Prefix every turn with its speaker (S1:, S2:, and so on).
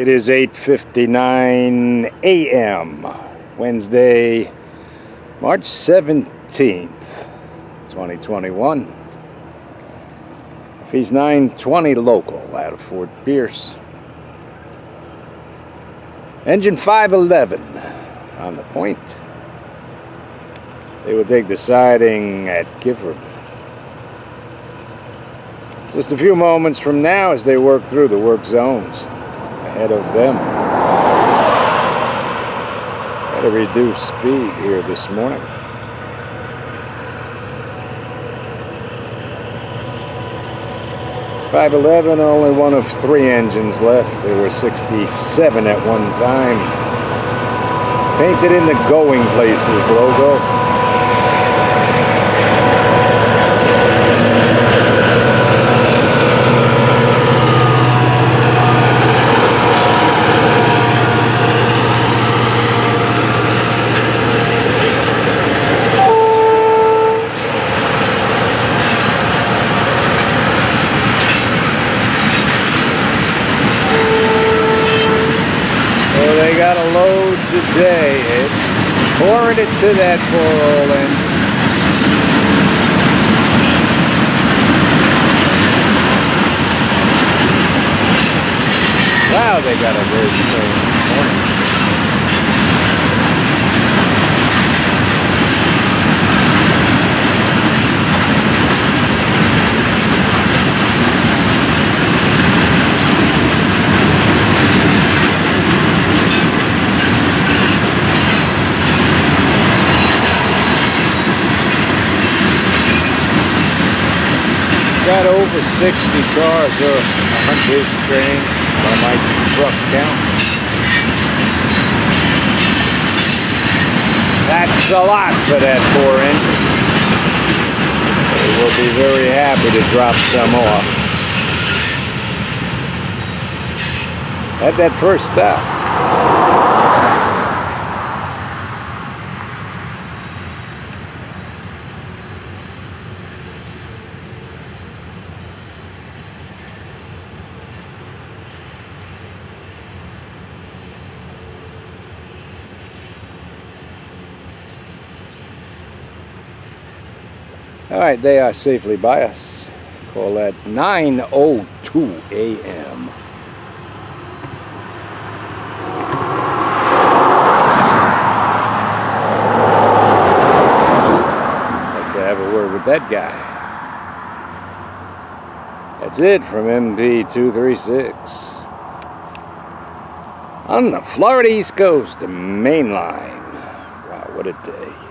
S1: It is 8:59 a.m. Wednesday, March 17th, 2021. FEC920 local out of Fort Pierce. Engine 511 on the point. They will take the siding at Gifford. Just a few moments from now as they work through the work zones ahead of them. At a reduced speed here this morning. .511, only one of 3 engines left. There were 67 at one time. Painted in the Going Places logo. They got a load today. It's pouring it to that poor old engine. Wow, they got a very strange morning. Got over 60 cars, or 100 strange by my truck count. That's a lot for that poor engine. They will be very happy to drop some off. At that first stop. All right, they are safely by us. Call that 9:02 a.m. Like to have a word with that guy. That's it from MP236 on the Florida East Coast, the main line. Wow, what a day.